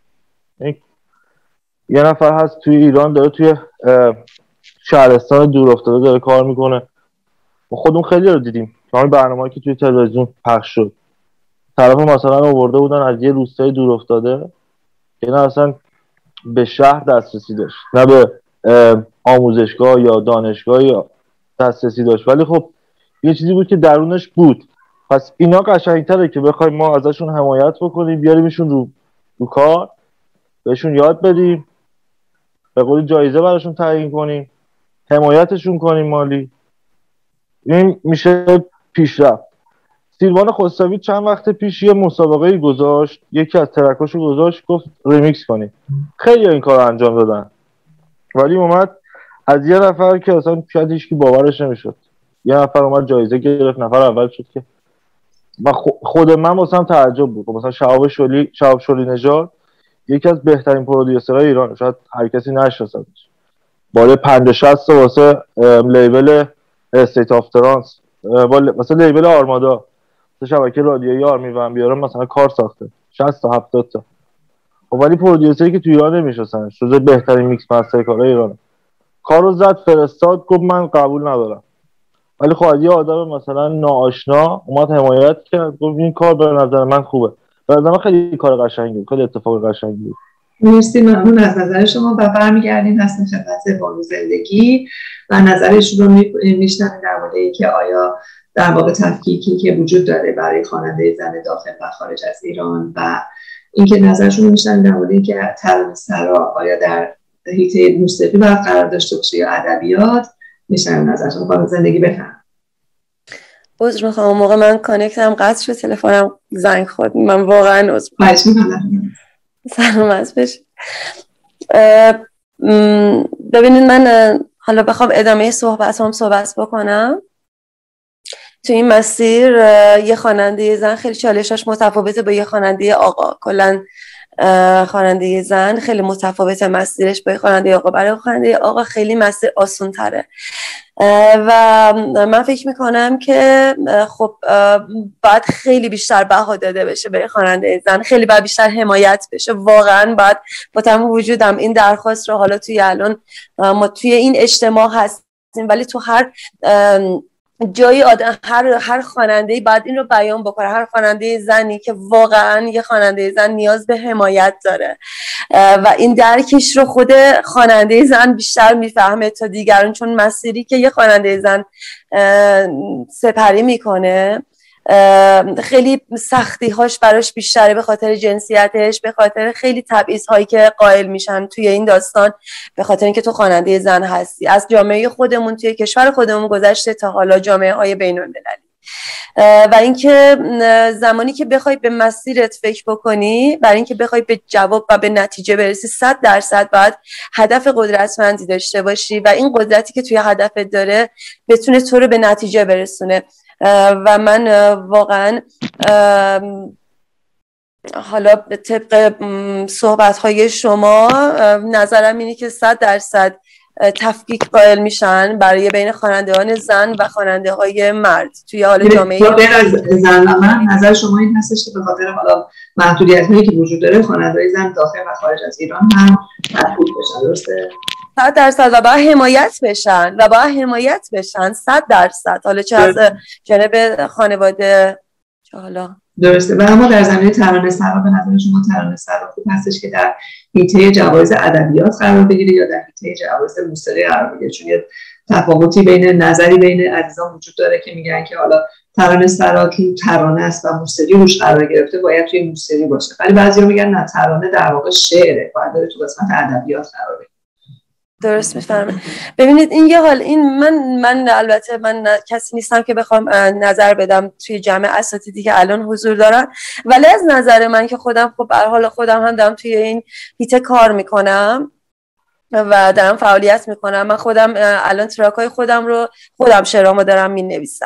یه نفر هست توی ایران داره توی شهرستان دور افتاده داره کار میکنه، ما خودمون خیلی رو دیدیم همین برنامه‌ای که توی تلویزیون پخش شد، طرف مثلا آورده بودن از یه روستای دور افتاده که نه اصلا به شهر دسترسی داشت نه به آموزشگاه یا دانشگاه یا دسترسی داشت، ولی خب یه چیزی بود که درونش بود. پس اینا قشنگتره که بخوایم ما ازشون حمایت بکنیم، بیاریمشون رو رو کار، بهشون یاد بدیم، به قول جایزه براشون تعیین کنیم، حمایتشون کنیم مالی. این میشه پیشرفت. سیروان خسروی چند وقت پیش یه مسابقه گذاشت، یکی از ترکاشو گذاشت گفت ریمیکس کنیم، خیلی این کار انجام دادن، ولی اومد از یه نفر که اصلا شاید هیچکی باورش نمیشد، یه نفر اومد جایزه گرفت، نفر اول شد که و خود من واسم تعجب بود. مثلا شهاب شلی شهاب شلی نژاد یکی از بهترین پرودیوسرهای ایران، شاید هر کسی نشناسدش، بالای پنجاه شصت واسه لیبل استیت آف ترانس، مثلا لیبل آرمادا، مثلا شبکه رادیویی آرمی و بیارم مثلا کار ساخته شصت تا هفتاد تا. خب ولی پرودیوسری که تو ایران نمیشناسن، جزو بهترین میکس مستر کارهای ایران، کارو زد فرستاد، گفت من قبول ندارم. ولی خب یه آدم مثلا ناآشنا اومد حمایت کرد، گفت این کار به نظر من خوبه. به نظر من خیلی کار قشنگی بود، خیلی اتفاق قشنگی بود. مرسی، ممنون از نظر شما و برمیگردیم هستیم خدمت بانو زندگی و نظرش رو میشنویم در مورد اینکه آیا در واقع تفکیکی که وجود داره برای خواننده زن داخل و خارج از ایران و اینکه نظرشون رو میشنویم در مورد اینکه ترانه‌سرا آیا در حیطه موسیقی باید قرار داشته باشه یا ادبیات. میشنویم نظرشون. بانو زندگی بفرمایید. عذر میخوام اون موقع من کانکتم قطع شد، تلفنم زنگ خورد، من واقعا عذر میخوام. سلامت باشید. ببینید من حالا بخوام ادامه صحبت هم صحبت بکنم. تو این مسیر یه خواننده زن خیلی چالشاش متفاوته با یه خواننده آقا. کلا خواننده زن خیلی متفاوته مسیرش با خواننده آقا. برای خواننده آقا خیلی مسیر آسان تره و من فکر میکنم که خب باید خیلی بیشتر بها داده بشه برای خواننده زن، خیلی باید بیشتر حمایت بشه. واقعا باید با تمام وجودم این درخواست رو، حالا توی الان ما توی این اجتماع هستیم ولی تو هر جایی آدم، هر هر خواننده‌ای باید این رو بیان بکنه، هر خواننده زنی که واقعا یه خواننده زن نیاز به حمایت داره و این درکش رو خود خواننده زن بیشتر میفهمه تا دیگران، چون مسیری که یه خواننده زن سپری میکنه خیلی سختی هاش براش بیشتره، به خاطر جنسیتش، به خاطر خیلی تبعیض هایی که قائل میشن توی این داستان، به خاطر اینکه تو خواننده زن هستی. از جامعه خودمون توی کشور خودمون گذشته تا حالا جامعه های بین المللی. و اینکه زمانی که بخوای به مسیرت فکر بکنی، برای اینکه بخوای به جواب و به نتیجه برسی، صد درصد باید هدف قدرتمندی داشته باشی و این قدرتی که توی هدفت داره بتونه تو رو به نتیجه برسونه. و من واقعا حالا طبق صحبت‌های شما نظرم اینه که صد درصد تفکیک قائل میشن برای بین خوانندگان زن و خواننده های مرد توی حال جامعه زن و مرد. نظر شما این هستش که به خاطر حالا محدودیت‌هایی که وجود داره خواننده‌های زن داخل و خارج از ایران هم تفکیک بشن، درسته؟ صد درصد و باید حمایت بشن و باید حمایت بشن صد درصد، حالا چه از جانب خانواده چه حالا درسته. و اما در زمینه ترانه‌سرا به نظر شما ترانه‌سرا خوب هستش که در حیطه جوایز ادبیات قرار بگیره یا در حیطه جوایز موسیقی قرار بگیره؟ چون یه تفاوتی بین نظری بین عزیزان وجود داره که میگن که حالا ترانه‌سرا که ترانه است و موسیقی روش قرار گرفته باید توی موسیقی باشه، ولی بعضیا میگن نه، ترانه در واقع شعره، باید بره تو قسمت ادبیات قرار بگیره. درست میفهمم. ببینید این یه حال این من من البته من کسی نیستم که بخوام نظر بدم توی جمع اساتیدی که الان حضور دارن، ولی از نظر من که خودم خب به هر حال خودم هم دارم توی این حیطه کار میکنم و دارم فعالیت میکنم. من خودم الان تراکای خودم رو خودم شعرامو دارم مینویسم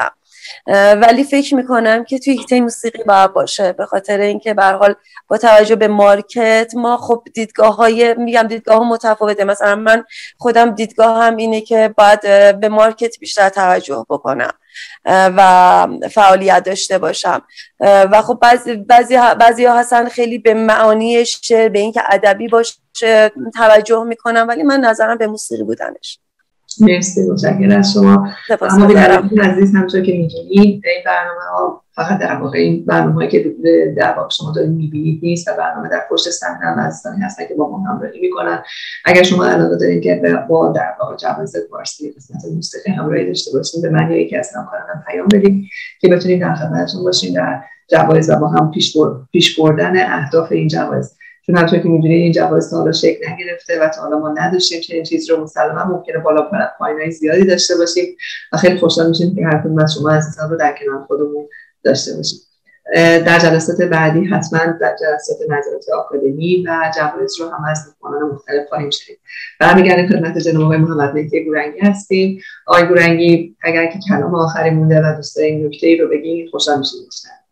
ولی فکر میکنم که توی حیطه موسیقی باید باشه، به خاطر اینکه به هر حال با توجه به مارکت ما خب دیدگاه های میگم دیدگاه متفاوته. مثلا من خودم دیدگاه هم اینه که باید به مارکت بیشتر توجه بکنم و فعالیت داشته باشم و خب بعضی بعضی بعضی ها هستن خیلی به معانی شعر به اینکه ادبی باشه توجه میکنم، ولی من نظرم به موسیقی بودنش. مرسی، متشکرم از شما. اما بینندگان عزیز، همونطور که می‌دونید این برنامه ها فقط در واقع این برنامه‌ای که در واقع شما دارید می‌بینید نیست و برنامه در پشت صحنه هم عزیزانی هستن که با ما همراهی می‌کنن. اگر شما علاقه دارید که با در واقع جواز فارسی قسمت موسیقی همراهی داشته باشید، به من یا یکی از همکارانم پیام بدید که بتونیم در خدمتتون باشیم در جوایز و با هم پیش پیش بردن اهداف این جوایز. چون همونطور که می‌دونید این جواز تا حالا شکل نگرفته و تا حالا ما نداشتیم چنین چیز رو. مسلماً ممکنه بالا پایین‌های زیادی داشته باشیم و خیلی خوشحال میشیم که هر کدوم از شما عزیزان رو در کنار خودمون داشته باشیم. در جلسات بعدی حتما در جلسات نظرات آکادمی و جوایز رو هم از میزبانان مختلف خواهیم شنید. برمیگردیم خدمت جناب آقای محمد مهدی گورنگی هستیم. آقای گورنگی، اگر که کلام آخری مونده و دوست دارین نکته‌ای رو بگید خوشحال میشیم.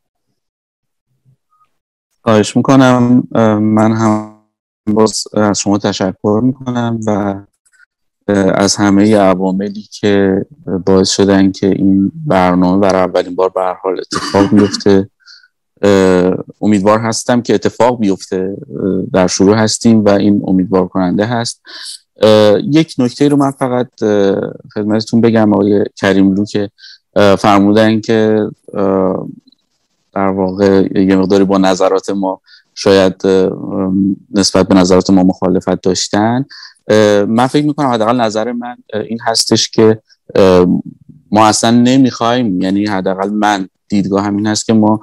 خواهش میکنم. من هم باز از شما تشکر میکنم و از همه عواملی که باعث شدن که این برنامه برای اولین بار به هر حال اتفاق بیفته. امیدوار هستم که اتفاق بیفته. در شروع هستیم و این امیدوار کننده هست. یک نکته رو من فقط خدمتتون بگم. آقای کریملو که فرمودن که در واقع یه مقداری با نظرات ما شاید نسبت به نظرات ما مخالفت داشتن. من فکر میکنم حداقل نظر من این هستش که ما اصلا نمیخوایم، یعنی حداقل من دیدگاه همین هست که ما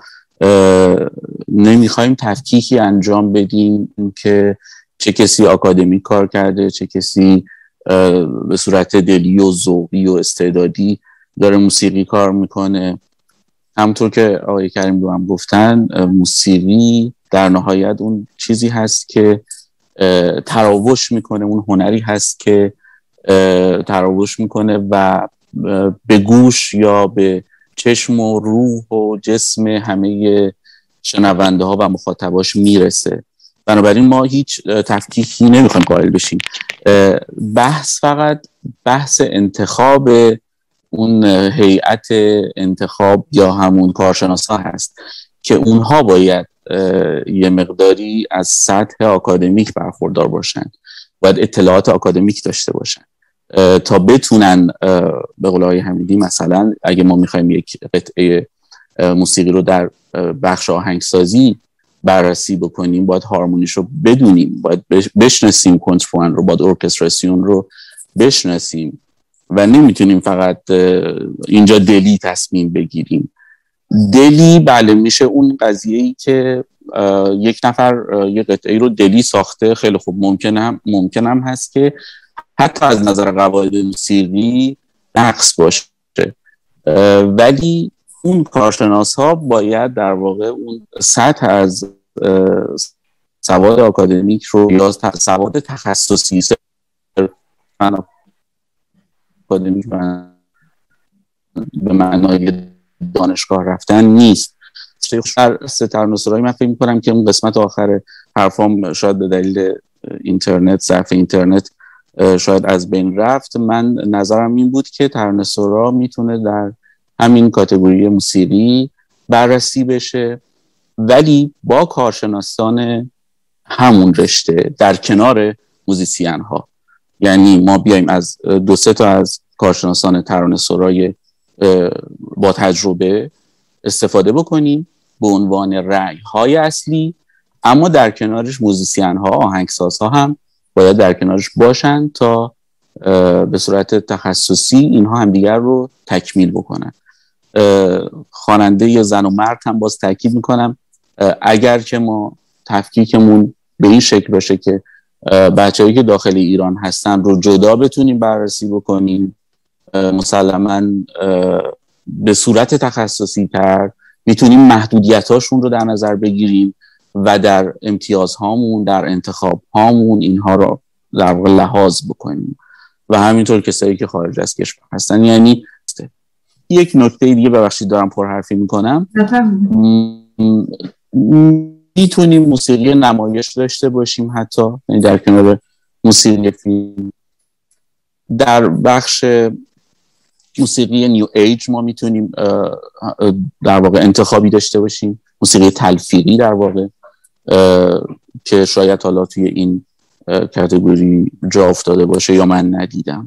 نمیخوایم تفکیکی انجام بدیم که چه کسی آکادمیک کار کرده، چه کسی به صورت دلی و ذوقی و استعدادی داره موسیقی کار میکنه. همونطور که آقای کریم رو هم گفتن، موسیقی در نهایت اون چیزی هست که تراوش میکنه، اون هنری هست که تراوش میکنه و به گوش یا به چشم و روح و جسم همه شنونده ها و مخاطباش میرسه. بنابراین ما هیچ تفکیکی نمیخوایم قائل بشیم. بحث فقط بحث انتخاب اون هیئت انتخاب یا همون کارشناسا هست که اونها باید یه مقداری از سطح آکادمیک برخوردار باشن، باید اطلاعات آکادمیک داشته باشن تا بتونن به قول آقای حمیدی مثلا اگه ما میخوایم یک قطعه موسیقی رو در بخش آهنگسازی بررسی بکنیم، باید هارمونیش رو بدونیم، باید بشناسیم کنترپوان رو، باید ارکستراسیون رو بشناسیم و نمیتونیم فقط اینجا دلی تصمیم بگیریم. دلی بله میشه اون قضیه‌ای که یک نفر یک قطعه رو دلی ساخته، خیلی خوب، ممکنه هم ممکن هم هست که حتی از نظر قواعد موسیقی نقص باشه، ولی اون کارشناس ها باید در واقع اون سطح از سواد آکادمیک رو یا سواد تخصصی آکادمیک به معنای دانشگاه رفتن نیست. ستر نصرایی من فکر می‌کنم که اون قسمت آخر حرفام شاید به دلیل اینترنت، ضعف اینترنت شاید از بین رفت. من نظرم این بود که ترانه‌سرا میتونه در همین کاتگوری موسیقی بررسی بشه، ولی با کارشناسان همون رشته در کنار موزیسین ها. یعنی ما بیایم از دو سه تا از کارشناسان ترانه‌سرای با تجربه استفاده بکنیم به عنوان رأی های اصلی، اما در کنارش موزیسین ها، آهنگساز ها هم باید در کنارش باشن تا به صورت تخصصی اینها هم دیگر رو تکمیل بکنن. خواننده یا زن و مرد هم باز تاکید میکنم اگر که ما تفکیکمون به این شکل باشه که بچه‌هایی که داخل ایران هستن رو جدا بتونیم بررسی بکنیم، مسلماً به صورت تخصصی تر میتونیم محدودیتاشون رو در نظر بگیریم و در امتیازهامون، در انتخابهامون اینها رو در واقع لحاظ بکنیم و همینطور کسایی که خارج از کشور هستن. یعنی یک نکته دیگه، ببخشید دارم پرحرفی میکنم، میتونیم موسیقی نمایش داشته باشیم حتی، یعنی در کنار موسیقی فیلم. در بخش موسیقی نیو ایج ما میتونیم در واقع انتخابی داشته باشیم، موسیقی تلفیقی در واقع، که شاید حالا توی این کاتگوری جا افتاده باشه یا من ندیدم.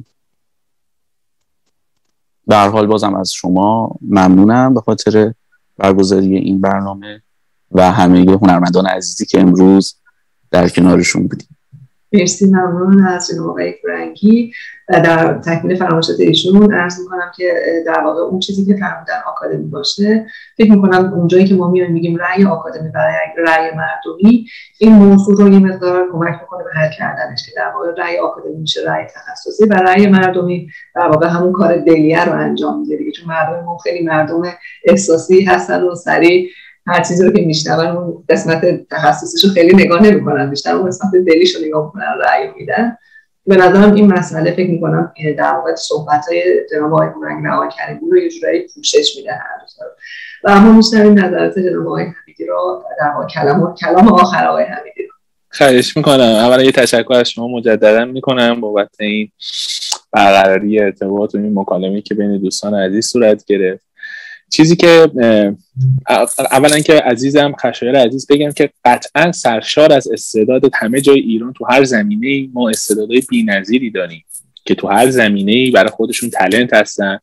به هر حال بازم از شما ممنونم به خاطر برگزاری این برنامه و همه هنرمندان عزیزی که امروز در کنارشون بودیم. مرسی، ممنون از جناب آقای گورنگی. و در تکمیل فرمایشات ایشون عرض میکنم که در واقع اون چیزی که فرمودن آکادمی باشه، فکر میکنم اونجایی که ما میایم میگیم رأی آکادمی و رأی مردمی، این موضوع رو یه مقدار کمک میکنه به حل کردنش، که در واقع رأی آکادمی میشه رأی تخصصی و رأی مردمی در واقع همون کار دلیه رو انجام میده دیگه، چون مردم ما خیلی مردم احساسی هستن و سریع هر چیزی رو که میشنون اون قسمت تخصصیش رو خیلی نگاه نمی‌کنن، بیشتر اون قسمت دلیش رو نگاه می‌کنن، رأی میدن. به نظرم این مسئله فکر می‌کنم در واقع صحبت‌های جناب آقای گورنگی و آقای کریمی رو یه جورایی پوشش میده هر دو طرف. و اما می‌شنویم نظرات جناب آقای حمیدی رو در واقع کلام کلام آخر آقای حمیدی رو. خواهش می‌کنم. اولا یه تشکر از شما مجددا می‌کنم بابت این برقراری ارتباط و این مکالمه‌ای که بین دوستان عزیز صورت گرفت. چیزی که اولا که عزیزم خشایار عزیز بگم که قطعا سرشار از استعداد همه جای ایران، تو هر زمینه‌ای ما استعدادهای بی‌نظیری داریم که تو هر زمینه‌ای برای خودشون تالنت هستن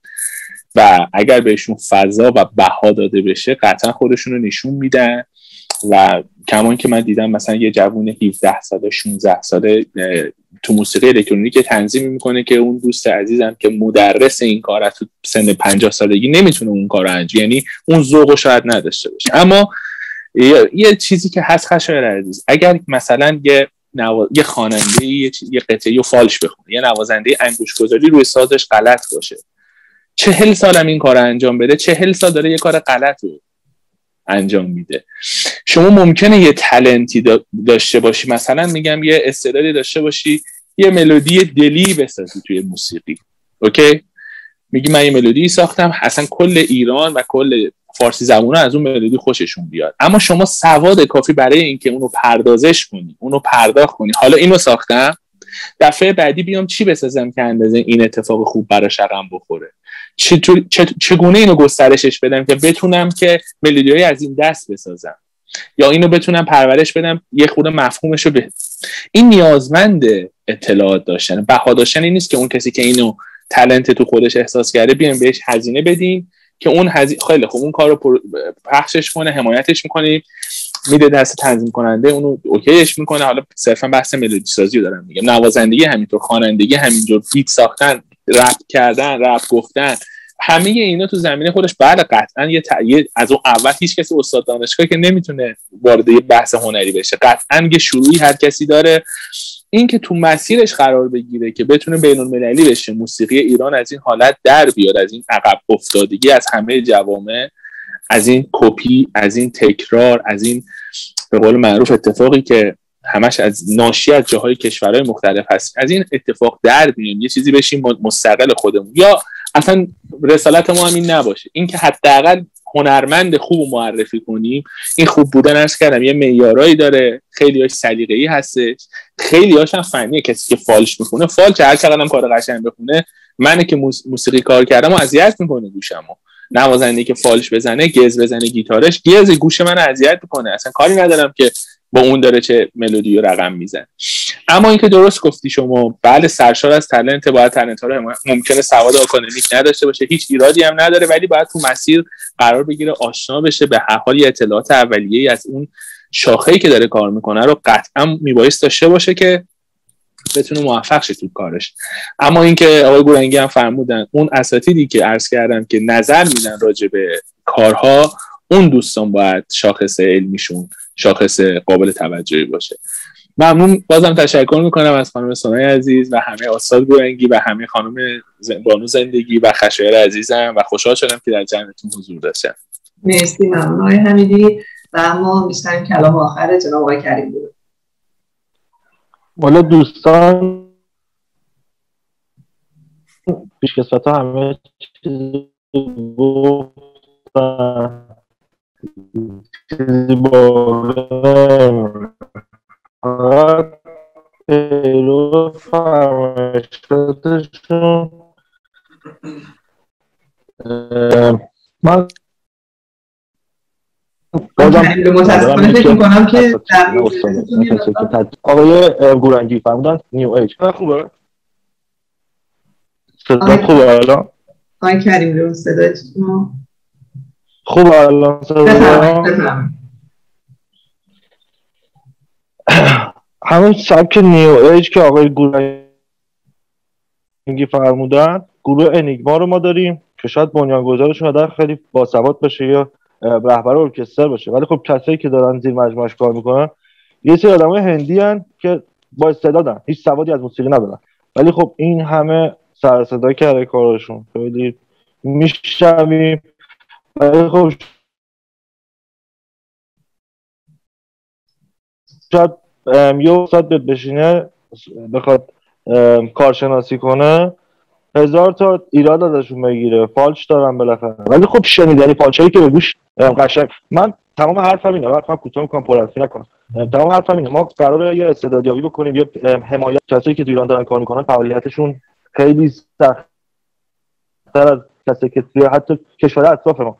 و اگر بهشون فضا و بها داده بشه قطعا خودشون رو نشون میدن. و کمان که من دیدم مثلا یه جوون هفده ساله شانزده ساله تو موسیقی الکترونیک تنظیم میکنه که اون دوست عزیزم که مدرس این کاره تو سن پنجاه سالگی نمیتونه اون کارو انجام، یعنی اون ذوقو شاید نداشته باشه. اما یه, یه چیزی که هست خشایار عزیز، اگر مثلا یه نوا... یه خواننده یه, چیز... یه قطعه فالش بخونه، یه نوازنده انگوش‌گذاری روی سازش غلط باشه، چهل سالم این کارو انجام بده، چهل سال داره یه کار غلط رو انجام میده. شما ممکنه یه تالنتی داشته باشی، مثلا میگم یه استعدادی داشته باشی، یه ملودی دلی بسازی توی موسیقی، اوکی؟ میگی من یه ملودی ساختم، اصلا کل ایران و کل فارسی زبونا از اون ملودی خوششون بیاد، اما شما سواد کافی برای اینکه اونو پردازش کنی، اونو پرداخت کنی، حالا اینو ساختم دفعه بعدی بیام چی بسازم که اندازه این اتفاق خوب براش رقم بخوره، چگونه اینو گسترشش بدم که بتونم که ملودی‌های از این دست بسازم، یا اینو بتونم پرورش بدم یه خورده مفهومشو به این نیازمند اطلاعات داشتن. بها داشتن این نیست که اون کسی که اینو تالنت تو خودش احساس کرده بیایم بهش هزینه بدیم که اون هزینه خیلی خوب اون کارو پخشش کنه، حمایتش میکنیم، میده دست تنظیم کننده اونو اوکیش میکنه. حالا صرفا بحث ملودی سازی رو دارم میگم، نوازندگی همینطور، خوانندگی همینجور، بیت ساختن، رپ کردن، رپ گفتن، همه اینا تو زمینه خودش بعد قطعا یه تأیید از اون اول هیچ کسی استاد دانشگاه که نمیتونه وارد یه بحث هنری بشه، قطعا یه شروعی هر کسی داره. این که تو مسیرش قرار بگیره که بتونه بین‌المللی بشه، موسیقی ایران از این حالت در بیاد، از این عقب افتادگی از همه جوامع، از این کپی، از این تکرار، از این به قول معروف اتفاقی که همش از ناشی از جاهای کشورهای مختلف هست، از این اتفاق در بیایم، یه چیزی بشیم مستقل خودمون، یا اصلا رسالت ما هم این نباشه، این که حداقل هنرمند خوب معرفی کنیم. این خوب بودن عرض کردم یه معیارایی داره، خیلی‌هاش سلیقه‌ای هستش، خیلی‌هاش هم فنیه. کسی که فالش میخونه، فالش هر چقدر هم کار قشنگ بخونه، منه که موسیقی کار کردم و اذیت میکنه گوشمو. نوازنده که فالش بزنه، گز بزنه گیتارش، گز گوش من اذیت میکنه، اصلا کاری ندارم که با اون داره چه ملودی و رقم میزنه. اما اینکه درست گفتی شما، بله سرشار از تالنت، باید تالنت ها رو ممکنه سواد آکادمیک نداشته باشه، هیچ ایرادی هم نداره، ولی باید تو مسیر قرار بگیره، آشنا بشه، به هر حال اطلاعات اولیه‌ای از اون شاخه‌ای که داره کار میکنه رو قطعا میبایست داشته باشه که بتونه موفق شه تو کارش. اما اینکه آقای گورنگی هم فرمودن، اون اساتیدی که عرض کردم که نظر میدن راجع به کارها، اون دوستان باید شاخص علمیشون شاخص قابل توجهی باشه. ممنون، بازم تشکر میکنم از خانم سنای عزیز و همه استاد گورنگی و همه خانم بانو زندگی و خشایار عزیزم و خوشحال شدم که در جمعتون حضور داشتم. مرسی، ممنون آقای حمیدی. و اما میشتریم کلام آخر جناب آقای کریم بود. والا دوستان پیشکسوت ها همه چیز گفتن چیزی باقی فقط پیرو فرمایشاتشون. من بازم متاسفانه فکر میکنم که آقای گورنگی فرمودن نیو ایج خوبه؟ صدا خوبه الان؟ آقای کریم رو صدایتون خوبه الان صدا؟ همون سبک نیو ایج که آقای گورنگی فرمودن، گروه انیگما رو ما داریم که شاید بنیانگذارش آدم خیلی باسواد باشه یا رهبر ارکستر باشه، ولی خب کسایی که دارن زیر مجموعش کار میکنن یه سری آدمای هندی ان که با استعدادن، هیچ سوادی از موسیقی ندارن، ولی خب این همه سر صدا کرده کارشون خیلی میشنویم. ولی خب شاید یه استاد بیاد بشینه بخواد کارشناسی کنه هزار تا ایراد ازشون بگیره، فالش دارن بالاخره، ولی خب شنیدنی فالشایی که به گوش قشنگ. من تمام حرفم اینه، حرفم کوتاه میکنم پرحرفی نکنم، تمام حرفم اینه ما قراره یه استعدادیابی بکنیم، یه حمایت کسایی که تو ایران دارن کار میکنن فعالیتشون خیلی سخت‌تر از کسایی که توی حتی کشور اطراف ما.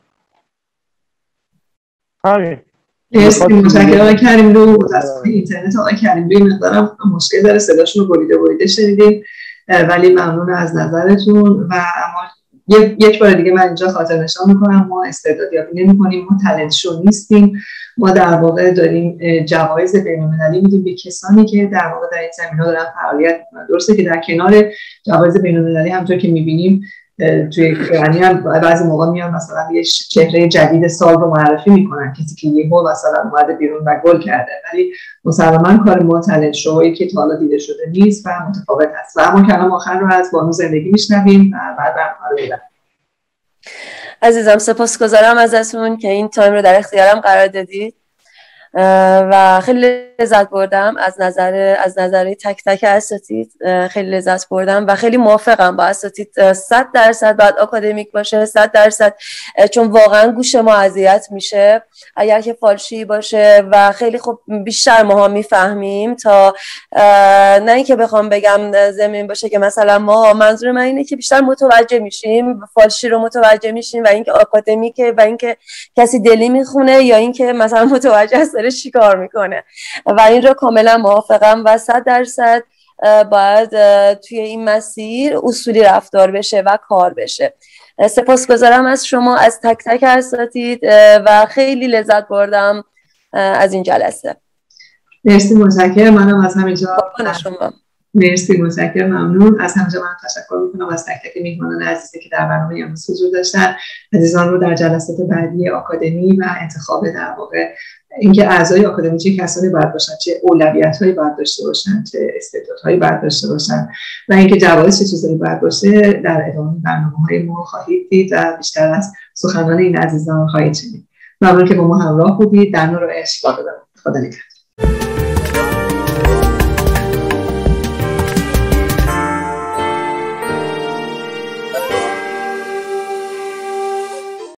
همین. مرسی متشکرم آقای کریم رو. متاسفانه اینترنت آقای کریم رو مقدارم مشکل داره، صداشون رو بریده بریده شنیدیم، ولی ممنون از نظرتون. و اما یک بار دیگه من اینجا خاطر نشان میکنم ما استعدادیابی نمی‌کنیم، ما تالنت شو نیستیم، ما در واقع داریم جوایز بین‌المللی میدیم به کسانی که در واقع در این زمینه دارن فعالیت میکنن. درسته که در کنار جوایز بین‌المللی همونطور که میبینیم توی ایرانی هم بعضی موقع میان مثلا یه چهره جدید سال رو معرفی میکنن، کسی که یهو مثلا اومده بیرون و گل کرده، ولی مسلماً کار ما تالنت شویی که تا حالا دیده شده نیست و متفاوت است. و اما کلام آخر رو از بانو زندگی میشنویم و بعد برنامه رو می‌بندیم. عزیزم سپاسگزارم ازتون که این تایم رو در اختیارم قرار دادید و خیلی لذت بردم از نظر از نظر تک تک اساتید، خیلی لذت بردم و خیلی موافقم با اساتید. صد درصد باید آکادمیک باشه، صد درصد، چون واقعا گوش ما اذیت میشه اگر که فالشی باشه و خیلی خوب بیشتر ماها میفهمیم تا نه اینکه بخوام بگم زمین باشه که مثلا ما، منظور من اینه که بیشتر متوجه میشیم، فالشی رو متوجه میشیم و اینکه آکادمیکه و اینکه کسی دلی میخونه یا اینکه مثلا متوجه است داره چیکار میکنه و این رو کاملا موافقم و صد درصد باید توی این مسیر اصولی رفتار بشه و کار بشه. سپاسگزارم از شما، از تک تک اساتید و خیلی لذت بردم از این جلسه. مرسی متشکرم. منم از همینجا شما مرسی متشکرم، ممنون. از همینجا من تشکر میکنم از تک تک میهمانان عزیزی که در برنامه امروز حضور داشتن. عزیزان رو در جلسات بعدی آکادمی و انتخاب در واقع اینکه اعضای آکادمی چه کسانی باید باشن، چه اولویت‌هایی باید داشته باشن، چه استعدادهایی باید داشته باشن و اینکه جوایز چه چیزایی باید باشه در ادامه برنامه‌های ما خواهید دید و بیشتر از سخنان این عزیزان خواهید شنید. ممنون که با ما همراه بودید. در نور و عشق. خدا نگهدار.